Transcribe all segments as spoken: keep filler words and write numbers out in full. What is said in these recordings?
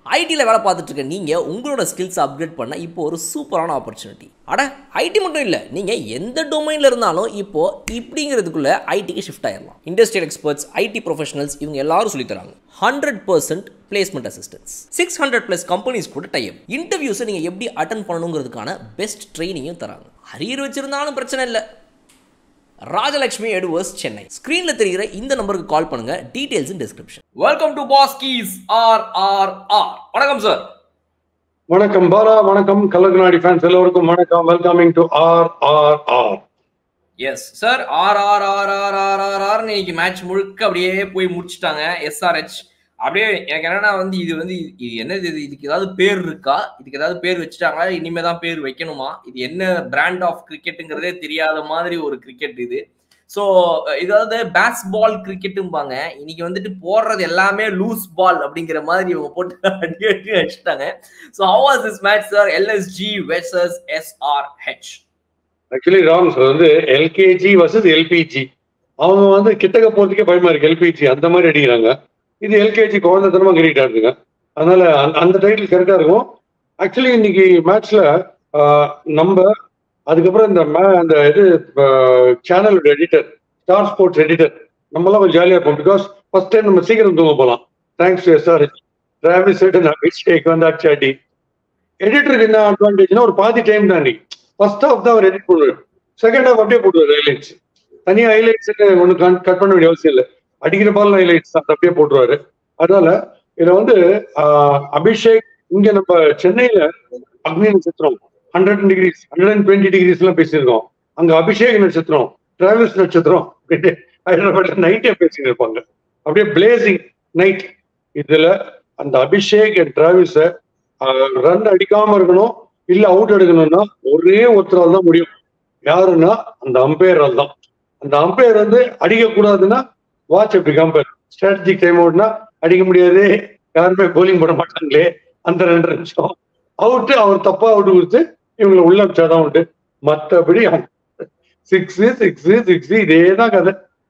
ஐடியில் வேலை பார்த்துட்டு இருக்க நீங்கள் உங்களோட ஸ்கில்ஸ் அப்கிரேட் பண்ண இப்போ ஒரு சூப்பரான ஆப்பர்ச்சுனிட்டி. அட ஐடி மட்டும் இல்லை, நீங்கள் எந்த டொமைனில் இருந்தாலும் இப்போது இப்படிங்கிறதுக்குள்ளே ஐடிக்கு ஷிஃப்ட் ஆகிடலாம். இண்டஸ்ட்ரியல் எக்ஸ்பர்ட்ஸ், ஐடி ப்ரொஃபஷனல்ஸ் இவங்க எல்லாரும் சொல்லித்தராங்க. Hundred percent placement assistance, six hundred plus companies கூட டைப். இன்டர்வியூஸை நீங்கள் எப்படி அட்டன் பண்ணணுங்கிறதுக்கான பெஸ்ட் ட்ரைனிங்கும் தராங்க. அரியர் வச்சிருந்தாலும் பிரச்சனை இல்லை. ராஜலட்சுமி எட்வர்ஸ், சென்னை. ஸ்கிரீன்ல தெரிகிற இந்த நம்பருக்கு கால் பண்ணுங்க. Details in description. Welcome to பாஸ் கீஸ் ஆர் ஆர் ஆர். வணக்கம் சார். வணக்கம் பாலா, வணக்கம் கலர்கநாடி ஃபேன்ஸ் எல்லோருக்கும் வணக்கம். Welcoming to R R R. Yes sir, R R R R R R R இன்னைக்கு மேட்ச் முழுக்க அப்படியே போய் முடிச்சிட்டாங்க. எஸ்ஆர்ஹெச் அப்படியே எனக்கு என்னன்னா வந்து இது வந்து இது என்னது, இது இதுக்கு ஏதாவது பேர் இருக்கா, இதுக்கு ஏதாவது பேர் வச்சுட்டாங்களா, இனிமே தான் பேர் வைக்கணுமா, இது என்ன பிராண்ட் ஆஃப் கிரிக்கெட்டுங்கிறதே தெரியாத மாதிரி ஒரு கிரிக்கெட் இது. ஸோ இதாவது பேஸ்பால் கிரிக்கெட்டும்பாங்க. இன்னைக்கு வந்துட்டு போடுறது எல்லாமே லூஸ் பால் அப்படிங்கிற மாதிரி இவங்க போட்டு அடி அடி வச்சுட்டாங்க. So how was this match sir? LSG versus SRH. Actually wrong sir, வந்து எல்கேஜி வர்சஸ் எல்பிஜி. அவங்க வந்து கிட்டக்க போறதுக்கே பயமா இருக்கு. எல்பிஜி அந்த மாதிரி அடிக்கிறாங்க, இது எல்கேஜி குழந்தைத்தனமா கிரிக்கெட் ஆடுதுங்க. அதனால அந்த டைட்டில் கரெக்டா இருக்கும். ஆக்சுவலி இன்னைக்கு மேட்ச்ல நம்ம அதுக்கப்புறம் இந்த அந்த இது சேனலோட எடிட்டர், ஸ்டார் ஸ்போர்ட்ஸ் எடிட்டர், நம்மளாம் கொஞ்சம் ஜாலியா இருப்போம். பிகாஸ் ஃபர்ஸ்ட் டைம் நம்ம சீக்கிரம் தூங்க போகலாம். Thanks to SRH. Travis Head and Abhishek வந்து அச்சாடி. எடிட்டருக்கு என்ன அட்வான்டேஜ்னா ஒரு பாதி டைம் தான். நீ ஃபர்ஸ்ட் ஹாஃப் தான் அவர் எடிட் பண்ணுவார், செகண்ட் ஹாஃப் அப்படியே போட்டுருவார் ஹைலைட்ஸ். தனியா ஹைலைட்ஸ் ஒன்று கட் பண்ண வேண்டிய அவசியம் இல்லை. அடிக்கிற பால் ஹைலைட்ஸ் அப்படியே போட்டுருவாரு. அதனால இதுல வந்து அபிஷேக் இங்க நம்ம சென்னையில அக்னி நட்சத்திரம் hundred degrees hundred and twenty degrees எல்லாம் பேசியிருக்கோம். அங்க அபிஷேக் நட்சத்திரம், டிராவிஸ் நட்சத்திரம் ஹைதராபாத்ல நைட்டே பேசிட்டு இருப்பாங்க. அப்படியே பிளேசிங் நைட். இதுல அந்த அபிஷேக் அண்ட் டிராவிஸ ரன் அடிக்காம இருக்கணும், இல்ல அவுட் எடுக்கணும்னா ஒரே ஒருத்தரால் தான் முடியும். யாருன்னா அந்த அம்பையரால் தான். அந்த அம்பையர் வந்து அடிக்க கூடாதுன்னா வாட்ச் எப்படி கம்பேர் ஸ்ட்ராட்டஜிக் டைம் அவுட்னா அடிக்க முடியாது, யாருமே போலிங் போட மாட்டாங்களே, அந்த ரெண்டு நிமிஷம் அவுட்டு அவர் தப்பா அவுட் கொடுத்து இவங்களை உள்ள வச்சாதான் உண்டு. மற்றபடி சிக்ஸ் சிக்ஸ் சிக்ஸ் இதே தான் கதை.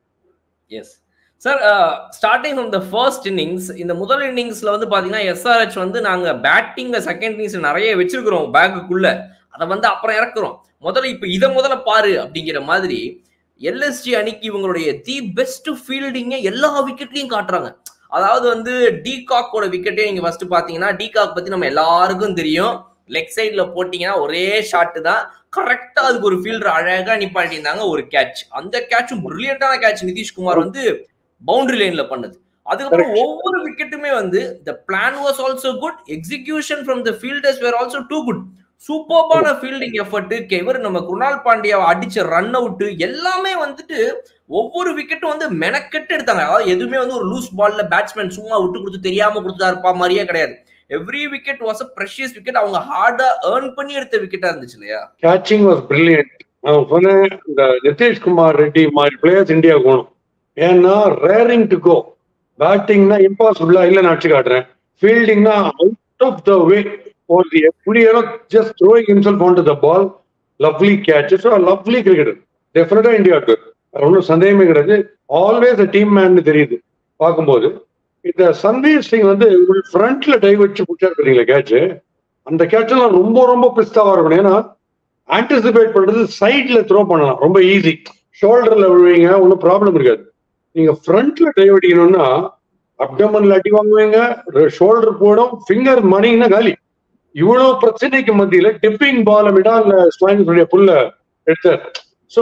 Yes sir, starting from the first innings, இந்த முதல் இன்னிங்ஸ்ல வந்து பாத்தீங்கன்னா எஸ்ஆர்ஹெச் வந்து நாங்க பேட்டிங் செகண்ட் இன்னிங்ஸ் நிறைய வச்சிருக்கிறோம் பேக்குக்குள்ள, அதை வந்து அப்புறம் இறக்குறோம். முதல்ல இப்ப இதை முதல்ல பாரு அப்படிங்கிற மாதிரி எல்எஸ்ஜி அணிக்கு இவங்களுடைய தி பெஸ்ட் ஃபீல்டிங்க எல்லா விக்கெட்லயும் காட்டுறாங்க. அதாவது வந்து டீகாக்கோட விக்கெட்டே நீங்க ஃபர்ஸ்ட் பாத்தீங்கன்னா, டீகாக் பத்தி நம்ம எல்லாருக்கும் தெரியும். லெக் சைட்ல போட்டீங்கன்னா ஒரே ஷாட் தான், கரெக்டா அதுக்கு ஒரு ஃபீல்டர் அழகா நிப்பாட்டி இருந்தாங்க. ஒரு கேட்ச், அந்த கேட்சும் பிரில்லியண்டான கேட்ச் நிதிஷ்குமார் வந்து பவுண்டரி லைன்ல பண்ணது. அதுக்கப்புறம் ஒவ்வொரு விக்கெட்டுமே வந்து the plan was also good, execution from the fielders were also too good. சூப்பர்பான ஃபீல்டிங் எஃபர்ட். இவர் நம்ம குருணால் பாண்டியாவை அடிச்ச ரன் அவுட் எல்லாமே வந்துட்டு ஒவ்வொரு விக்கெட்டும் வந்து மெனக்கெட்டு எடுத்தாங்க. அதாவது எதுவுமே வந்து ஒரு லூஸ் பால்ல பேட்ஸ்மேன் சும்மா விட்டு கொடுத்து தெரியாம கொடுத்தா இருப்பா மாதிரியே கிடையாது. Every wicket was a precious wicket. அவங்க ஹார்டா earn பண்ணி எடுத்த விக்கெட்டா இருந்துச்சு இல்லையா? Catching was brilliant. நான் சொன்னேன் இந்த நிதிஷ்குமார் ரெட்டி மாதிரி பிளேயர்ஸ் இந்தியா போகணும். ஏன்னா ரேரிங் டு கோ. பேட்டிங்னா இம்பாசிபிளா இல்ல நான் அடிச்சு காட்டுறேன். ஃபீல்டிங்னா out of the way or the every just throwing himself onto the ball. Lovely catch. So a lovely cricketer. Definitely India good. ஒன்றும் சந்தேகமே கிடையாது. ஆல்வேஸ் அ டீம் மேன் தெரியுது பார்க்கும்போது. இந்த சன்வீர் சிங் வந்து ஃப்ரண்ட்ல டை வச்சு பிடிச்சாரு தெரியுங்களா கேட்ச். அந்த கேட்ச் எல்லாம் ரொம்ப ரொம்ப பிஸ்தாவா இருக்கணும். ஏன்னா ஆன்டிசிபேட் பண்றது சைட்ல த்ரோ பண்ணலாம், ரொம்ப ஈஸி. ஷோல்டர்ல விழுவீங்க, ஒன்றும் ப்ராப்ளம் இருக்காது. நீங்க ஃப்ரண்ட்ல டை அடிக்கணும்னா அப்டமன்ல அடி வாங்குவீங்க, ஷோல்டர் போடும், ஃபிங்கர் மணிங்கன்னா காலி. இவ்வளவு பிரச்சனைக்கு மத்தியில டிப்பிங் பால் மிடால்ல ஸ்லாங்கினுடைய புல்ல எடுத்தார். சோ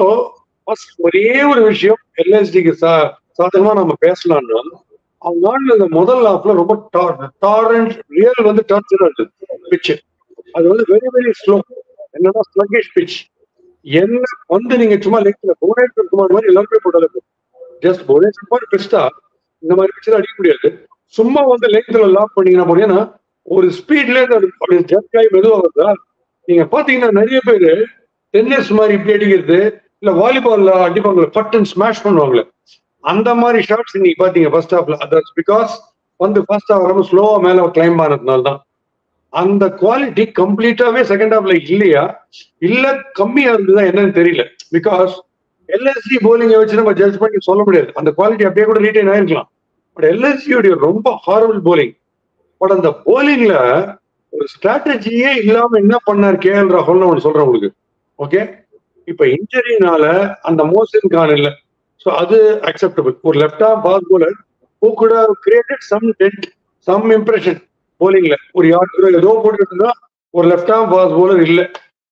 ஒரே ஒரு விஷயம் எல்எஸ்டிக்கு சா சாதகமா நம்ம பேசலாம்னா, அவங்க ஆடுல முதல் ஹாஃப்ல ரொம்ப டாரண்ட் ரியல் வந்து டார்ச்சரா இருக்கு பிச்சு. அது வந்து வெரி வெரி ஸ்லோ. என்னன்னா ஸ்லக்கிஷ் பிச். என்ன வந்து நீங்க சும்மா லெக்ல புவனேஸ்வர் குமார் மாதிரி எல்லாருமே போட்டாலும் ஜஸ்ட் புவனேஸ்வர் குமார் பெஸ்டா இந்த மாதிரி பிச்சு அடிக்க முடியாது. சும்மா வந்து லெக்ல லாக் பண்ணீங்கன்னா போனீங்கன்னா ஒரு ஸ்பீட்ல ஜஸ்ட் மெதுவா வருதா. நீங்க பாத்தீங்கன்னா நிறைய பேரு டென்னிஸ் மாதிரி இப்படி அடிக்கிறது, இல்ல வாலிபால்ல அடிப்பாங்களே பட்டன் ஸ்மாஷ் பண்ணுவாங்களே, அந்த மாதிரி ஷாட்ஸ் இன்னைக்கு பாத்தீங்க ஃபர்ஸ்ட் ஹாஃப்ல. தட்ஸ் பிகாஸ் வந்து ஃபர்ஸ்ட் ஹாஃப் ரொம்ப ஸ்லோவா மேல கிளைம் ஆனதுனால தான். அந்த குவாலிட்டி கம்ப்ளீட்டாவே செகண்ட் ஹாஃப்ல இல்லையா, இல்ல கம்மியா இருந்ததா என்னன்னு தெரியல. பிகாஸ் எல்எஸ்சி போலிங்கை வச்சு நம்ம ஜட்ஜ் பண்ணி சொல்ல முடியாது. அந்த குவாலிட்டி அப்படியே கூட ரீட்டைன் ஆயிருக்கலாம். பட் எல்எஸ்சியோடைய ரொம்ப ஹாரபிள் போலிங். பட் அந்த போலிங்ல ஒரு ஸ்ட்ராட்டஜியே இல்லாம என்ன பண்ணார் கே எல் ராகுல்னு ஒன்று சொல்றேன் உங்களுக்கு. ஓகே, இப்ப இன்ஜரினால அந்த மோசின் கான் இல்ல, ஸோ அது அக்செப்டபிள். ஒரு left arm fast bowler who could have created some dent, some impression bowlingல ஒரு யாருக்கு ஏதோ போட்டு இருந்தா ஒரு லெஃப்ட் ஆர்ம் ஃபாஸ்ட் போலர் இல்ல,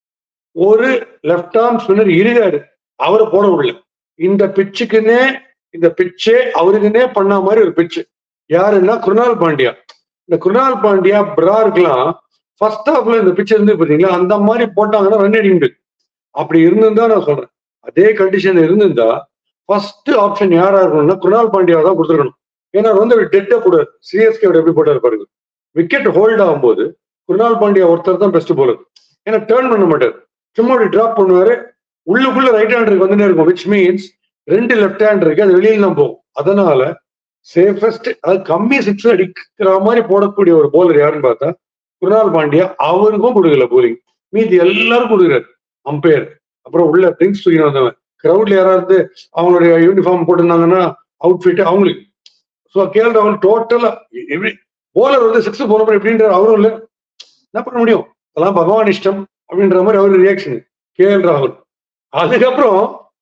ஒரு லெஃப்ட் ஆர்ம் ஸ்பின்னர் இருக்காரு, அவரை போட முடியல. இந்த பிச்சுக்குன்னே இந்த பிச்சே அவருக்குன்னே பண்ண மாதிரி ஒரு பிச்சு யாருன்னா குருணால் பாண்டியா. இந்த குருணால் பாண்டியா பிரார்க்கெல்லாம் ஃபர்ஸ்ட் ஹாஃப்ல இந்த பிச்சு இருந்து பாத்தீங்களா, அந்த மாதிரி போட்டாங்கன்னா ரன் அடிக்க முடியாது. அப்படி இருந்திருந்தா நான் சொல்றேன், அதே கண்டிஷன் இருந்திருந்தா ஃபர்ஸ்ட் ஆப்ஷன் யாரா இருக்கணும்னா குருணால் பாண்டியா தான் கொடுத்துருக்கணும். ஏன்னா வந்து டெட்டா போடுவார். சிஎஸ்கே எப்படி போட்டார் பாருங்க, விக்கெட் ஹோல்ட் ஆகும்போது குருணால் பாண்டியா ஒருத்தர் தான் பெஸ்ட் போலர். ஏன்னா டேர்ன் பண்ண மாட்டார், சும்மா அப்படி டிராப் பண்ணுவாரு, உள்ளுக்குள்ள ரைட் ஹேண்டருக்கு வந்துட்டே இருக்கும், விச் மீன்ஸ் ரெண்டு லெஃப்ட் ஹேண்ட் இருக்கு, அது வெளியில தான் போகும். அதனால சேஃபஸ்ட், அது கம்மி சிக்ஸ் அடிக்கிற மாதிரி போடக்கூடிய ஒரு போலர் யாருன்னு பார்த்தா குருணால் பாண்டியா. அவருக்கும் கொடுக்கல போலிங், மீதி எல்லாரும் கொடுக்குறாரு அம்பையர். அப்புறம் உள்ள ட்ரிங்க்ஸ் தூக்கி வந்தவன், கிரௌட்ல யாராவது அவங்களுடைய யூனிஃபார்ம் போட்டிருந்தாங்கன்னா அவுட்ஃபிட் அவங்களுக்கு. ஸோ கே எல் ராகுல் டோட்டலா எப்படி போலர் வந்து சிக்ஸ் போன எப்படின்ற அவரும் இல்லை, என்ன பண்ண முடியும், அதெல்லாம் பகவான் இஷ்டம் அப்படின்ற மாதிரி அவரு ரியாக்ஷன் கே எல் ராகுல். அதுக்கப்புறம்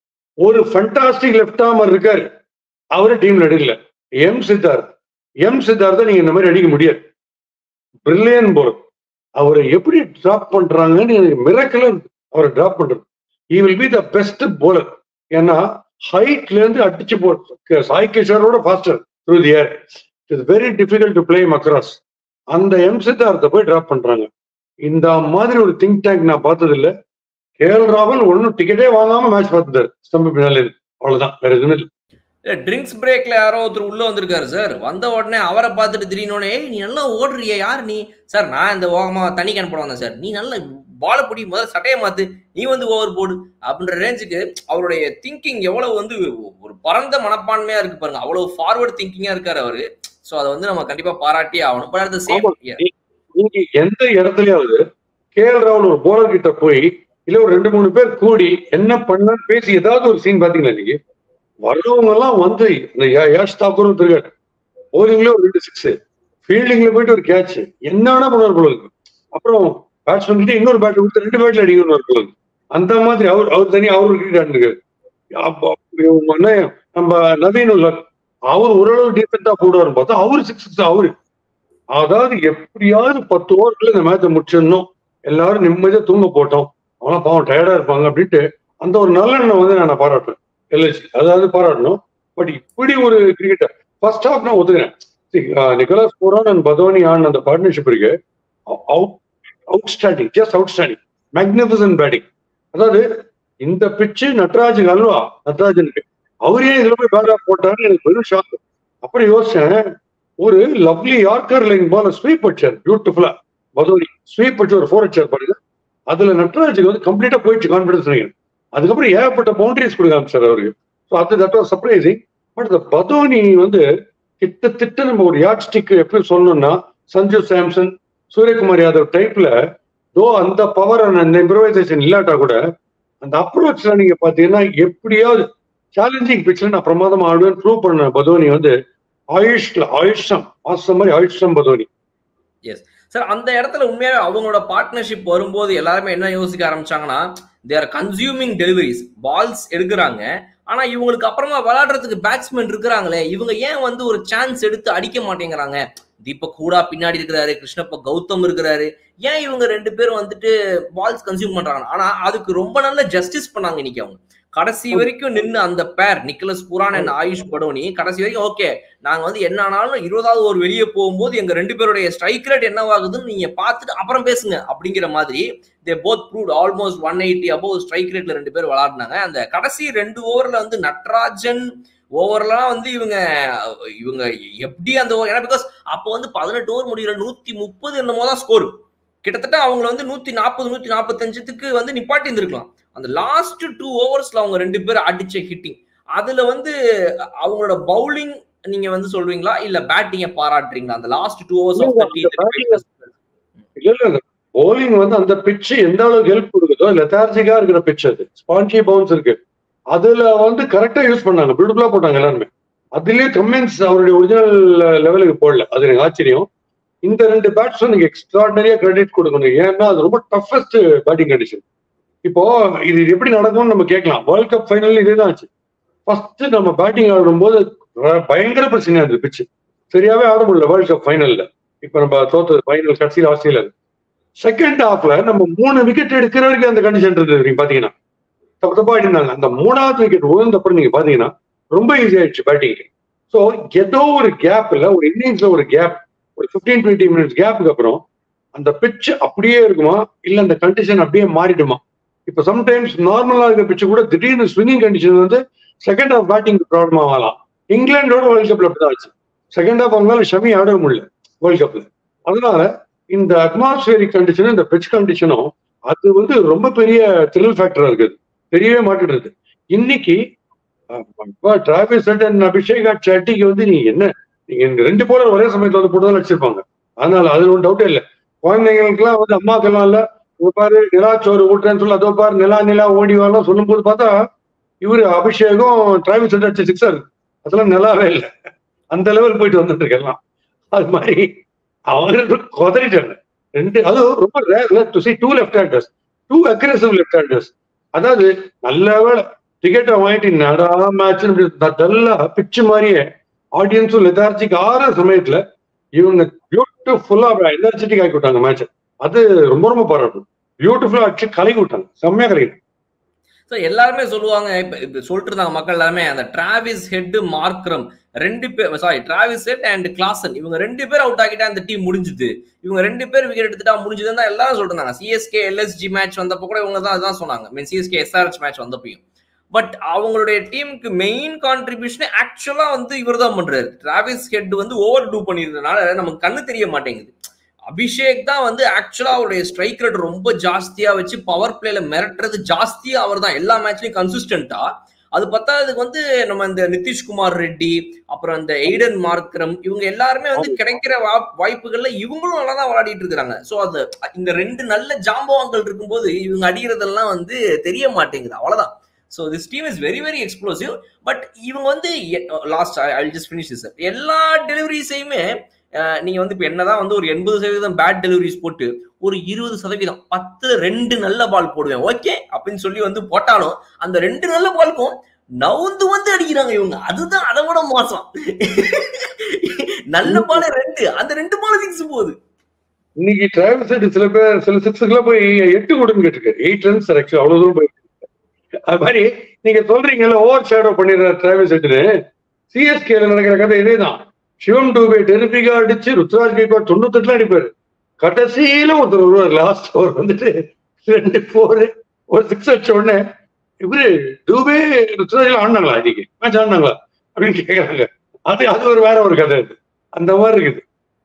ஒரு ஃபண்டாஸ்டிக் லெஃப்ட் ஆர்மர் இருக்காரு, அவரு டீம்ல எடுக்கல, எம் சித்தார்த். எம் சித்தார்த்தை நீங்க இந்த மாதிரி அடிக்க முடியாது, பிரில்லியன் போலர். அவரை எப்படி டிராப் பண்றாங்கன்னு எனக்கு மிரக்கல அவரை டிராப் பண்றது. he will be the best bowler. ஏன்னா ஹைட்ல இருந்து அடிச்சு போ சாய் கிஷோரோட faster through the air. It is very difficult to play him across. அந்த எம் சித்தார்த்தை போய் டிராப் பண்றாங்க. இந்த மாதிரி ஒரு திங்க் டேங்க் நான் பார்த்தது இல்லை. கே எல் ராகுல் ஒன்னும் டிக்கெட்டே வாங்காம மேட்ச் பார்த்துட்டாரு ஸ்டம்பு பின்னால, அவ்வளவுதான், வேற எதுவுமே இல்லை. ட்ரிங்க்ஸ் பிரேக்ல யாரோ ஒருத்தர் உள்ள வந்திருக்காரு சார், வந்த உடனே அவரை பார்த்துட்டு திடீர்னு நீ நல்லா ஓடுறிய, யார் நீ சார்? நான் இந்த ஓகமா தண்ணி கேன் போட வந்தேன் சார். நீ நல்ல பால பிடி, முதல்ல சட்டையை மாத்து, நீ வந்து ஓவர் போடு அப்படின்ற ரேஞ்சுக்கு அவருடைய திங்கிங் எவ்வளவு வந்து ஒரு பரந்த மனப்பான்மையா இருக்கு பாருங்க, அவ்வளவு ஃபார்வர்ட் திங்கிங்கா இருக்காரு அவரு. சோ அதை வந்து நம்ம கண்டிப்பா பாராட்டியே ஆகணும். பட் அட் சேம் நீங்க எந்த இடத்துலயாவது கே எல் ராகுல் ஒரு போலர் கிட்ட போய் இல்ல ஒரு ரெண்டு மூணு பேர் கூடி என்ன பண்ண பேசி ஏதாவது ஒரு சீன் பாத்தீங்களா? இன்னைக்கு வர்றவங்க எல்லாம் வந்து இந்த யாஷ் தாக்கூர் இருக்காரு, போலிங்ல ஒரு ரெண்டு சிக்ஸ், ஃபீல்டிங்ல போயிட்டு ஒரு கேட்ச், என்னன்னா பண்ணுவார் போல இருக்கு. அப்புறம் பேட்ஸ்மேன் கிட்ட இன்னொரு பேட் கொடுத்து ரெண்டு பேட்ல அடிக்கணும் போல இருக்கு. அந்த மாதிரி அவர் அவர் தனியாக அவர் கிரிக்கெட் ஆடிருக்காரு. நம்ம நவீன் உல்லர் அவர் ஓரளவு டீசெண்டா போடுவார் பார்த்தா அவரு சிக்ஸ் அவரு. அதாவது எப்படியாவது பத்து ஓவருக்குள்ள இந்த மேட்சை முடிச்சிடணும், எல்லாரும் நிம்மதியா தூங்க போட்டோம், அவனா பாவம் டயர்டா இருப்பாங்க அப்படின்ட்டு அந்த ஒரு நல்லெண்ணம் வந்து நான் பாராட்டுறேன் எல்எஸ்சி, அதாவது பாராட்டணும். பட் இப்படி ஒரு கிரிக்கெட்டர் ஃபர்ஸ்ட் ஹாஃப் நான் ஒத்துக்கிறேன். நிக்கோலஸ் பூரான் அண்ட் பதோனி ஆன் அந்த பார்ட்னர்ஷிப் இருக்கு, outstanding, just outstanding, magnificent batting. அதாவது இந்த பிச்சு நட்ராஜுக்கு அல்வா, நட்ராஜனுக்கு அவர் ஏன் இதுல போய் பேட் ஆஃப் போட்டாருன்னு எனக்கு பெரும் ஷாக். அப்படி யோசிச்சேன், ஒரு லவ்லி யார்கர் லைன் பால ஸ்வீப் அடிச்சார் பியூட்டிஃபுல்லா பதோனி, ஸ்வீப் அடிச்சு ஒரு ஃபோர் அடிச்சார் பாருங்க. அதுல நட்ராஜுக்கு வந்து கம்ப்ளீட்டா போயிடுச்சு கான்பிடன்ஸ் நினைக்கிறேன். அதுக்கப்புறம் ஏகப்பட்ட பவுண்டரிஸ் கொடுக்க ஆரம்பிச்சார் அவருக்கு. ஸோ அது தட் வாஸ் சர்ப்ரைசிங். பட் இந்த பதோனி வந்து கிட்டத்தட்ட நம்ம ஒரு யாட் ஸ்டிக் எப்படி சொல்லணும்னா சஞ்சு சாம்சன், சூரியகுமார் யாதவ் டைப்ல, தோ அந்த பவர் அந்த இம்ப்ரவைசேஷன் இல்லாட்டா கூட அந்த அப்ரோச்ல நீங்க பாத்தீங்கன்னா எப்படியாவது சேலஞ்சிங் பிட்ச்ல நான் பிரமாதம் ஆடுவேன் ப்ரூவ் பண்ண பதோனி வந்து ஆயுஷ்ல ஆயுஷம் மாசம் மாதிரி ஆயுஷம் பதோனி. எஸ் சார், அந்த இடத்துல உண்மையாவே அவங்களோட பார்ட்னர்ஷிப் வரும்போது எல்லாருமே என்ன யோசிக்க ஆரம்பிச்சாங்கன்னா, they are consuming deliveries, balls எடுக்கிறாங்க, ஆனா இவங்களுக்கு அப்புறமா விளையாடுறதுக்கு பேட்ஸ்மேன் இருக்கிறாங்களே, இவங்க ஏன் வந்து ஒரு சான்ஸ் எடுத்து அடிக்க மாட்டேங்கிறாங்க? தீபக் ஹூடா பின்னாடி இருக்கிறாரு, கிருஷ்ணப்ப கௌதம் இருக்கிறாரு, ஏன் இவங்க ரெண்டு பேரும் வந்துட்டு பால்ஸ் கன்சியூம் பண்றாங்க? ஆனா அதுக்கு ரொம்ப நல்ல ஜஸ்டிஸ் பண்ணாங்க இன்னைக்கு. அவங்க கடைசி வரைக்கும் நின்று அந்த பேர் நிக்கலஸ் பூரான் அண்ட் ஆயுஷ் படோனி கடைசி வரைக்கும் ஓகே, நாங்க வந்து என்ன ஆனாலும் இருபதாவது ஒரு வெளியே போகும்போது எங்க ரெண்டு பேருடைய ஸ்ட்ரைக் ரேட் என்னவாகுதுன்னு நீங்க பார்த்துட்டு அப்புறம் பேசுங்க அப்படிங்கிற மாதிரி they both proved almost one eighty above strike ரேட்ல ரெண்டு பேர் விளையாடினாங்க. அந்த கடைசி ரெண்டு ஓவர்ல வந்து நட்ராஜன் ஓவர்லாம் வந்து இவங்க இவங்க எப்படி அந்த ஓவர், ஏன்னா பிகாஸ் அப்போ வந்து பதினெட்டு ஓவர் முடியல, நூத்தி முப்பது என்னமோ தான் ஸ்கோர், கிட்டத்தட்ட அவங்க வந்து நூத்தி நாற்பது நூத்தி நாற்பத்தி அஞ்சுக்கு வந்து நிப்பாட்டி இருந்திருக்கலாம். அந்த லாஸ்ட் டூ ஓவர்ஸ்ல அவங்க ரெண்டு பேரும் அடிச்ச ஹிட்டிங், அதுல வந்து அவங்களோட பவுலிங் நீங்க வந்து சொல்றீங்களா இல்ல பேட்டிங்க பாராட்டுறீங்களா? அந்த லாஸ்ட் டூ ஓவர்ஸ் ஆஃப் இல்ல பவுலிங் வந்து அந்த பிட்ச் எந்த அளவுக்கு ஹெல்ப் கொடுக்குதோ, லெத்தார்ஜிக்கா இருக்கிற பிட்ச், அது ஸ்பான்ஜி பவுன்ஸ் இருக்கு, அதுல வந்து கரெக்டா யூஸ் பண்ணாங்க, பியூட்டிஃபுல்லா போட்டாங்க எல்லாருமே. அதுலயே கமெண்ட்ஸ் அவருடைய ஒரிஜினல் லெவலுக்கு போடல, அது எனக்கு ஆச்சரியம். இந்த ரெண்டு பேட்ஸ்மேனுக்கு எக்ஸ்ட்ராடனரியா கிரெடிட் கொடுக்கணும். ஏன்னா அது ரொம்ப டஃபஸ்ட் பேட்டிங் கண்டிஷன். இப்போ இது எப்படி நடக்கும்னு நம்ம கேட்கலாம். வேர்ல்ட் கப் ஃபைனல் இதே தான் ஆச்சு. ஃபர்ஸ்ட் நம்ம பேட்டிங் ஆடும்போது பயங்கர பிரச்சனையா இருந்தது பிச்சு. சரியாவே ஆட முடியல வேர்ல்ட் கப் ஃபைனல்ல. இப்ப நம்ம தோத்தது ஃபைனல் கடைசியில் ஆஸ்திரேலியா. செகண்ட் ஹாஃப்ல நம்ம மூணு விக்கெட் எடுக்கிற வரைக்கும் அந்த கண்டிஷன் இருந்தது. நீங்க பாத்தீங்கன்னா தப்பு தப்பா இருந்தாங்க. அந்த மூணாவது விக்கெட் விழுந்தப்பறம் நீங்க பாத்தீங்கன்னா ரொம்ப ஈஸி ஆயிடுச்சு பேட்டிங். ஸோ ஏதோ ஒரு கேப்ல ஒரு இன்னிங்ஸ்ல ஒரு கேப், ஒரு பிப்டீன் டுவெண்ட்டி மினிட்ஸ் கேப்புக்கு அப்புறம் அந்த பிட்ச் அப்படியே இருக்குமா இல்ல அந்த கண்டிஷன் அப்படியே மாறிடுமா? இப்ப சம்டைம்ஸ் நார்மலா இருக்க பிட்ச் கூட திடீர்னு ஸ்விங்கிங் கண்டிஷன் வந்து செகண்ட் ஹாஃப் பேட்டிங் ப்ராப்ளம் ஆகலாம். இங்கிலாண்டோட வேர்ல்ட் கப்ல அப்படிதான் ஆச்சு. செகண்ட் ஹாஃப் அவங்களால ஷமி ஆட முடியல வேர்ல்ட் கப்ல. அதனால இந்த அட்மாஸ்பியரிக் கண்டிஷனும் இந்த பிட்ச் கண்டிஷனும் அது வந்து ரொம்ப பெரிய த்ரில் ஃபேக்டரா இருக்குது. தெரியவே மாட்டேங்குது. இன்னைக்கு டிராவிஸ் ஹெட் அண்ட் அபிஷேக் செட்டிக்கு வந்து நீங்க என்ன நீங்க ரெண்டு போல ஒரே சமயத்துல வந்து போட்டு தான் அடிச்சிருப்பாங்க. அதனால அதுல ஒன்றும் டவுட்டே இல்லை. குழந்தைங்களுக்குலாம் வந்து அம்மாக்கெல்லாம் இல்ல பாரு நிலா சோறு ஊட்டுறேன்னு சொல்லி அதோ பாரு நிலா நிலா ஓடி வரலாம் சொல்லும் போது பார்த்தா இவரு அபிஷேகம் டிராவிஸ் ஹெட் அடிச்ச சிக்ஸா இருக்கு. அதெல்லாம் நிலாவே இல்லை. அந்த லெவல் போயிட்டு வந்துட்டு இருக்கலாம். அது மாதிரி அவங்க கொதறிட்டாங்க ரெண்டு. அதுவும் ரொம்ப rare to see two left handers, two aggressive left handers. அதாவது நல்ல வேலை டிக்கெட்டை வாங்கிட்டு நடா மேட்ச் நல்லா பிச்சு மாதிரியே ஆடியன்ஸும் லெதார்ஜிக் ஆற சமயத்துல இவங்க பியூட்டிஃபுல்லா எனர்ஜெட்டிக் ஆக்கி விட்டாங்க மேட்ச். அது ரொம்ப ரொம்ப பாராட்டும். பியூட்டிஃபுல்லா ஆக்சுவலி கலக்கி விட்டாங்க, செம்மையா கலக்கி. எல்லாருமே சொல்லுவாங்க, இப்ப சொல்லிட்டு இருந்தாங்க மக்கள் எல்லாருமே, அந்த டிராவிஸ் ஹெட் மார்க்ரம் ரெண்டு பேர் sorry Travis Head and Klaasen இவங்க ரெண்டு பேர் அவுட் ஆகிட்டா அந்த டீம் முடிஞ்சுது, இவங்க ரெண்டு பேர் விக்கெட் எடுத்துட்டா முடிஞ்சதுன்னு தான் எல்லாரும் சொல்லிட்டு இருந்தாங்க. சிஎஸ்கே எல்எஸ்ஜி மேட்ச் வந்தப்போ கூட இவங்க தான் அதான் சொன்னாங்க, மீன் சிஎஸ்கே எஸ்ஆர்எச் மேட்ச் வந்தப்பையும். பட் அவங்களுடைய டீமுக்கு மெயின் கான்ட்ரிபியூஷன் ஆக்சுவலா வந்து இவர் தான் பண்றாரு. டிராவிஸ் ஹெட் வந்து ஓவர் டூ பண்ணிருந்தனால நமக்கு கண்ணு தெரிய மாட்டேங்குது. அபிஷேக் தான் வந்து ஆக்சுவலா அவருடைய ஸ்ட்ரைக் ரேட் ரொம்ப ஜாஸ்தியா வச்சு பவர் பிளேல மிரட்டுறது ஜாஸ்தியா அவர் தான் எல்லா மேட்ச்லயும் கன்சிஸ்டன்டா. அது பத்தாததுக்கு வந்து நம்ம இந்த நிதிஷ்குமார் ரெட்டி அப்புறம் இந்த எய்டன் மார்க்ரம் இவங்க எல்லாருமே வந்து கிடைக்கிற வாய்ப்புகள்ல இவங்களும் நல்லா தான் விளையாடிட்டு இருக்கிறாங்க. ஸோ அது இந்த ரெண்டு நல்ல ஜாம்பவான்கள் இருக்கும்போது இவங்க அடிக்கிறதெல்லாம் வந்து தெரிய மாட்டேங்குது, அவ்வளவுதான். So this team is very very explosive. But இவங்க வந்து last I just finish this எல்லா டெலிவரிஸையுமே நீங்க வந்து இப்ப என்னதான் வந்து ஒரு எண்பது சதவீதம் பேட் டெலிவரிஸ் போட்டு ஒரு இருபது சதவீதம் பத்து ரெண்டு நல்ல பால் போடுவேன் ஓகே அப்படின்னு சொல்லி வந்து போட்டாலும் அந்த ரெண்டு நல்ல பாலுக்கும் நவுந்து வந்து அடிக்கிறாங்க இவங்க. அதுதான் அதை விட மோசம். நல்ல பால் ரெண்டு, அந்த ரெண்டு பால் சிக்ஸ் போகுது. இன்னைக்கு டிராவிஸ் ஹெட் சில பேர் சில சிக்ஸுக்குலாம் போய் எட்டு கொடுன்னு கேட்டிருக்காரு. எயிட் ரன்ஸ் ஆக்சுவலி அவ்வளவு தூரம் போயிருக்கு. அது மாதிரி நீங்க சொல்றீங்கல்ல ஓவர் ஷேடோ பண்ணிடுற டிராவிஸ் ஹெட்னு, சிஎஸ்கேல நடக்கிற கதை இதேதான். சிவம் டூபே டெரிபிகா அடிச்சு ருத்ராஜ் கைக்வாட் தொண்ணூத்தி எட்டுல அடிப்பாரு. கடைசியில ஒருத்தர் வருவார் லாஸ்ட் ஓவர் வந்துட்டு ரெண்டு போரு ஒரு சிக்ஸ் அடிச்ச உடனே இவரு டூபே ருத்ராஜ் ஆடினாங்களா இன்னைக்கு மேட்ச் ஆடினாங்களா அப்படின்னு கேக்குறாங்க. அது அது ஒரு வேற ஒரு கதை. அது அந்த மாதிரி இருக்குது.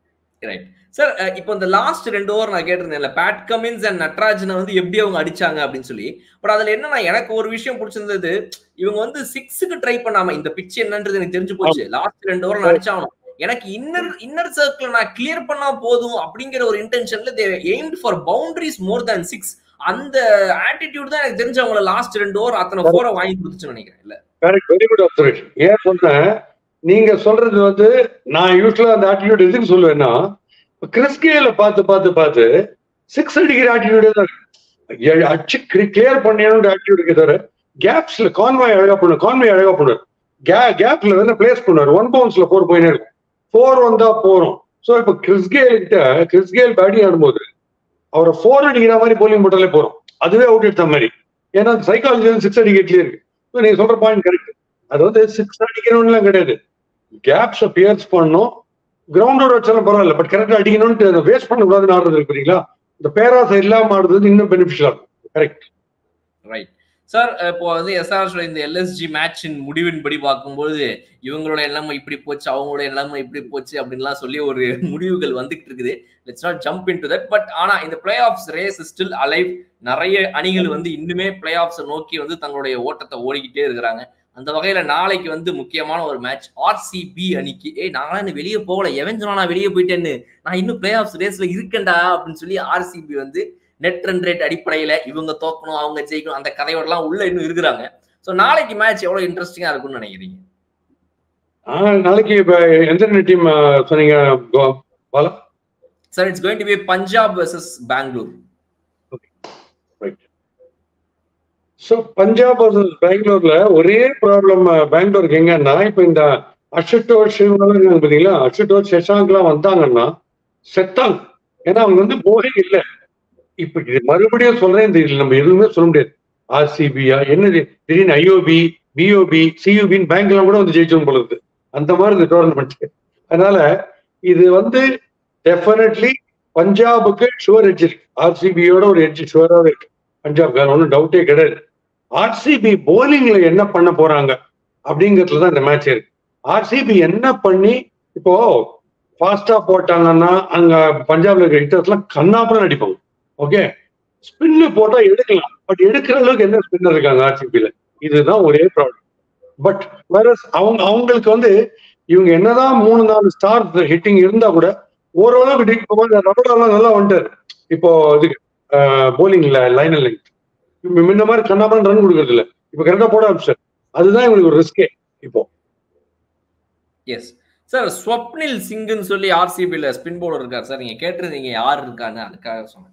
சார் இப்போ இந்த லாஸ்ட் ரெண்டு ஓவர் நான் கேட்டிருந்தேன்ல, பேட் கமின்ஸ் அண்ட் நட்ராஜனை வந்து எப்படி அவங்க அடிச்சாங்க அப்படின்னு சொல்லி. பட் அதுல என்னன்னா எனக்கு ஒரு விஷயம் பிடிச்சிருந்தது, இவங்க வந்து சிக்ஸுக்கு ட்ரை பண்ணாம இந்த பிட்ச் என்னன்றது எனக்கு தெரிஞ்சு போச்சு. லாஸ்ட் ரெண்டு ஓவர் அடிச்சாகணும், எனக்கு இன்னர் இன்னர் சர்க்கிள் நான் கிளியர் பண்ணா போதும் அப்படிங்கிற ஒரு இன்டென்ஷன்ல they aimed for boundaries more than six. அந்த ஆட்டிடியூட் தான் எனக்கு தெரிஞ்சு அவங்கள லாஸ்ட் ரெண்டு ஓவர் அத்தனை போரை வாங்கி கொடுத்துச்சுன்னு நினைக்கிறேன். இல்ல கரெக்ட், வெரி குட் அப்சர்வேஷன். ஏன் சொல்றேன், நீங்க சொல்றது வந்து நான் யூஸ்வலா அந்த ஆட்டிடியூட் எதுக்கு சொல்லுவேன்னா, கிறிஸ்கேல பார்த்து பார்த்து பார்த்து சிக்ஸ் அடிக்கிற ஆட்டிடியூடே தான் அடிச்சு கிளியர் பண்ணணும் ஆட்டிடியூடுக்கு தவிர கேப்ஸ்ல கான்வாய் அழகா பண்ணும் கான்வாய் அழகா பண்ணுவார். கே கேப்ல வந்து பிளேஸ் பண்ணுவார். ஒன் பவுன்ஸ்ல போர் போயினே இருக்கும். போர் வந்தா போறோம். ஸோ இப்போ கிறிஸ்கேல் கிட்ட கிறிஸ்கேல் பேட்டிங் ஆடும்போது அவரை போர் அடிக்கிற மாதிரி போலிங் போட்டாலே போறோம், அதுவே அவுட் எடுத்த மாதிரி. ஏன்னா சைக்காலஜி வந்து சிக்ஸ் அடிக்கட்லயே இருக்கு. நீங்க சொல்ற பாயிண்ட் கரெக்ட். அது வந்து சிக்ஸ் அடிக்கணும்லாம் கிடையாது, கேப்ஸை பியர்ஸ் பண்ணணும். கிரவுண்டோட வச்சாலும் பரவாயில்ல, பட் கரெக்டா அடிக்கணும்னு வேஸ்ட் பண்ணக்கூடாதுன்னு ஆடுறது இருக்கு பார்த்தீங்களா. இந்த பேராசை இல்லாம ஆடுறது இன்னும் பெனிஃபிஷியலா இருக்கும். Correct, right sir. இப்போ வந்து எஸ்ஆர்எச் இந்த எல்எஸ்ஜி மேட்சின் முடிவின்படி பார்க்கும்போது இவங்களோட எல்லாமே இப்படி போச்சு, அவங்களோட எல்லாமே இப்படி போச்சு அப்படின்லாம் சொல்லி ஒரு முடிவுகள் வந்துகிட்டு இருக்குது. Let's not jump into that. But ஆனா இந்த playoffs race still alive. நிறைய அணிகள் வந்து இன்னுமே பிளே ஆஃப்ஸை நோக்கி வந்து தங்களுடைய ஓட்டத்தை ஓடிக்கிட்டே இருக்கிறாங்க. அந்த வகையில நாளைக்கு வந்து முக்கியமான ஒரு மேட்ச் ஆர்சிபி அணிக்கு. ஏ நாங்களாம் இன்னும் வெளியே போகல, எவன் சொன்னா நான் வெளியே போயிட்டேன்னு, நான் இன்னும் பிளே ஆஃப்ஸ் ரேஸ்ல இருக்கேன்டா அப்படின்னு சொல்லி ஆர்சிபி வந்து நெட் ரன் ரேட் அடிப்படையில இவங்க தோக்கணும் அவங்க ஜெயிக்கணும் அந்த கதையோட எல்லாம் உள்ள இன்னும் இருக்கிறாங்க. சோ நாளைக்கு மேட்ச் எவ்வளவு இன்ட்ரெஸ்டிங்கா இருக்கும்னு நினைக்கிறீங்க? நாளைக்கு இப்ப எந்த டீம் சொன்னீங்க? Sir, it's going to be Punjab versus Bangalore. Okay. Right. So Punjab versus Bangalore ஒரே ப்ராப்ளம் பெங்களூருக்கு எங்கன்னா இப்ப இந்த அஷுட்டோஷ் இவங்கெல்லாம் பாத்தீங்களா, அஷுட்டோஷ் சஷாங்க்லாம் வந்தாங்கன்னா செத்தாங்க. ஏன்னா அவங்க வந்து போலிங் இல்லை. இப்ப இது மறுபடியும் சொல்றேன், இந்த இதுல நம்ம எதுவுமே சொல்ல முடியாது. ஆர்சிபியா என்னது திடீர்னு ஐஓபி பிஓபி சியூபின்னு பேங்க்லாம் கூட வந்து ஜெயிச்சோம் போல அந்த மாதிரி இந்த டோர்னமெண்ட். அதனால இது வந்து டெஃபினெட்லி பஞ்சாபுக்கு ஷுவர் எட்ஜ் இருக்கு. ஆர்சிபியோட ஒரு எட்ஜ் ஷுவராக இருக்கு பஞ்சாப், ஒன்றும் டவுட்டே கிடையாது. ஆர்சிபி போலிங்ல என்ன பண்ண போறாங்க அப்படிங்கிறதுல தான் இந்த மேட்ச் இருக்கு. ஆர்சிபி என்ன பண்ணி இப்போ ஃபாஸ்டா போட்டாங்கன்னா அங்க பஞ்சாப்ல இருக்கிற ஹிட்டர்ஸ்லாம் கண்ணாப்பெல்லாம் அடிப்பாங்க. ஓகே, ஸ்பின்னு போட்டா எடுக்கலாம், பட் எடுக்கிற அளவுக்கு என்ன ஸ்பின்னர் இருக்காங்க ஆர்சிபில, இதுதான் ஒரே ப்ராப்ளம். பட் வேற அவங்க அவங்களுக்கு வந்து இவங்க என்னதான் மூணு நாலு ஸ்டார் ஹிட்டிங் இருந்தா கூட ஓரளவுக்கு ரபடாலாம் நல்லா வந்துட்டாரு. இப்போ இதுக்கு போலிங்ல லைன் லெங்க் முன்ன மாதிரி கண்ணாமன் ரன் கொடுக்கறது இல்ல, இப்ப கரெக்டா போட ஆரம்பிச்சார். அதுதான் இவங்களுக்கு ஒரு ரிஸ்கே இப்போ. எஸ் சார், ஸ்வப்னில் சிங்னு சொல்லி ஆர்சிபில ஸ்பின் பவுலர் இருக்காரு சார், நீங்க கேட்டிருந்தீங்க யார் இருக்கான்னு, அதுக்காக சொன்னேன்.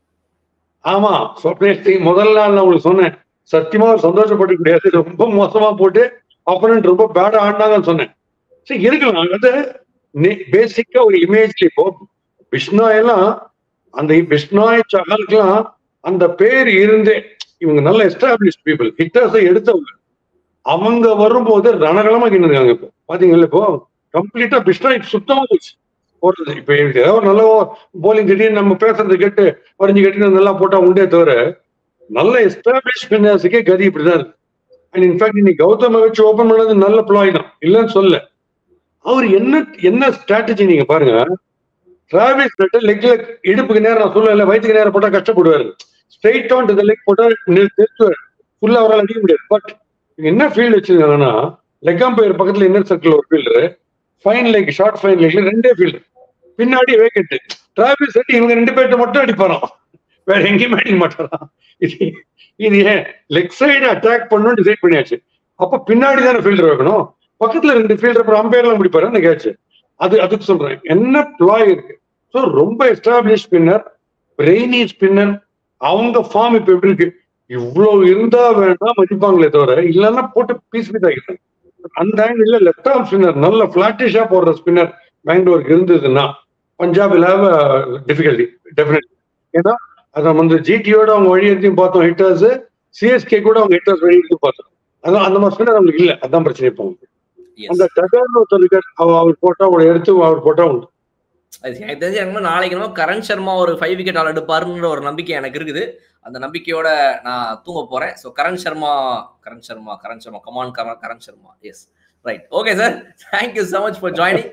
ஆமா, ஸ்வப்னில் சிங் முதல் நாள் நான் உங்களுக்கு சொன்னேன், சத்தியமா சந்தோஷப்பட்டு கிடையாது, ரொம்ப மோசமா போட்டு அப்பனன்ட் ரொம்ப பேடா ஆடினாங்கன்னு சொன்னேன். சரி இருக்கலாம், அது பேசிக்கா ஒரு இமேஜ்ல இப்போ பிஷ்னாய் எல்லாம் அந்த பிஷ்னாய் சஹலுக்கெல்லாம் அந்த பேர் இருந்தே இவங்க நல்ல எஸ்டாப்ளிஷ் பீப்புள், ஹிட்டர்ஸை எடுத்தவங்க, அவங்க வரும்போது ரணகலமா கிண்ணுருக்காங்க. இப்போ பாத்தீங்களா, இப்போ கம்ப்ளீட்டா பிஷ்னாய் சுத்தமா போச்சு போடுறது. இப்ப ஏதாவது ஒரு நல்ல போலிங் திடீர்னு நம்ம பேசுறது கேட்டு வரைஞ்சு கட்டி நல்லா போட்டா உண்டே தவிர நல்ல எஸ்டாப்ளிஷ் பின்னர்ஸுக்கே கதி இப்படிதான் இருக்கு. அண்ட் இன்ஃபேக்ட் இன்னைக்கு கௌதம வச்சு ஓபன் பண்ணது நல்ல ப்ளாய் தான், இல்லைன்னு சொல்ல. அவர் என்ன என்ன ஸ்ட்ராட்டஜி நீங்க பாருங்க, டிராவிஸ் லெக்ல இடுப்புக்கு நேரம் நான் சொல்லல, வயிற்றுக்கு நேரம் போட்டா கஷ்டப்படுவாரு, straight on to the leg போட்டா நிறுத்துவார், ஃபுல்லா அவரால் அடிக்க முடியாது. பட் என்ன ஃபீல்டு வச்சிருக்காங்கன்னா லெக் அம்பையர் பக்கத்துல இன்னர் சர்க்கிள் ஒரு fielder, fine leg short fine லெக்ல ரெண்டே ஃபீல்டர், பின்னாடி வேக்கெட்டு. டிராவிஸ் ஹெட் இவங்க ரெண்டு பேர்ட்ட மட்டும் அடிப்பாராம், வேற எங்கேயுமே அடிக்க மாட்டாராம். இது இது ஏன் லெக் சைடு அட்டாக் பண்ணணும்னு டிசைட் பண்ணியாச்சு. அப்ப பின்னாடி தானே ஃபீல்டர் வைக்கணும், பக்கத்துல ரெண்டு ஃபீல்டர் அப்புறம் அம்பையர்லாம் முடிப்பாரு அந்த கேட்ச். அது அதுக்கு சொல்றேன் என்ன ப்ளாய் இருக்கு. ஸோ ரொம்ப எஸ்டாப்ளிஷ் ஸ்பின்னர், பிரெய்னி ஸ்பின்னர், அவங்க ஃபார்ம் இப்ப எப்படி இருக்கு, இவ்வளவு இருந்தா வேணா மதிப்பாங்களே தவிர இல்லைன்னா போட்டு பீஸ் பீஸ் ஆகிட்டாங்க. அந்த ஆங்கிள் லெஃப்ட் ஆர்ம் ஸ்பின்னர் நல்ல பிளாட்டிஷா போடுற ஸ்பின்னர் பெங்களூருக்கு இருந்ததுன்னா Punjab will have difficulty definitely. ஏன்னா அதை வந்து ஜிடியோட அவங்க வழி எடுத்து பார்த்தோம் ஹிட்டர்ஸ், சிஎஸ்கே கூட அவங்க ஹிட்டர்ஸ் வழி எடுத்து பார்த்தோம். அதான் அந்த மாதிரி ஸ்பின்னர் அவங்களுக்கு இல்லை, அதான் பிரச்சனை. இப்போ அந்த டகர்னு ஒருத்தர் அவர் போட்டா அவரை எடுத்து அவர் போட்டா உண்டு. எனக்கு தெரிஞ்சு எனக்கு நாளைக்கு நம்ம கரண் சர்மா ஒரு ஃபைவ் விக்கெட் ஆல் எடுப்பாருன்ற ஒரு நம்பிக்கை எனக்கு இருக்குது. அந்த நம்பிக்கையோட நான் தூங்க போறேன். So Karan Sharma Karan Sharma Karan Sharma come on Karan Karan Sharma yes right. Okay sir, thank you so much for joining.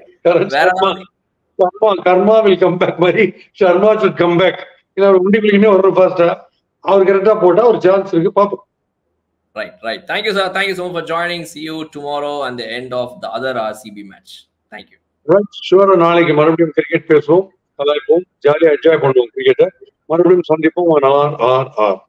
Karma will come back மாதிரி சர்மா ஷுட் கம் பேக். ஏன்னா உண்டி பிள்ளைங்க வர்ற ஃபாஸ்டா அவர் கரெக்டா போட்டா ஒரு சான்ஸ் இருக்கு, பார்ப்போம். Right, right. Thank you, sir. Thank you so much for joining. See you tomorrow and the end of the other R C B match. Thank you. Right, sure. நாளைக்கு மறுபடியும் கிரிக்கெட் பேசுவோம், கலாய்ப்போம், ஜாலியா என்ஜாய் பண்ணுவோம் கிரிக்கெட்டை. மறுபடியும் சந்திப்போம். R R R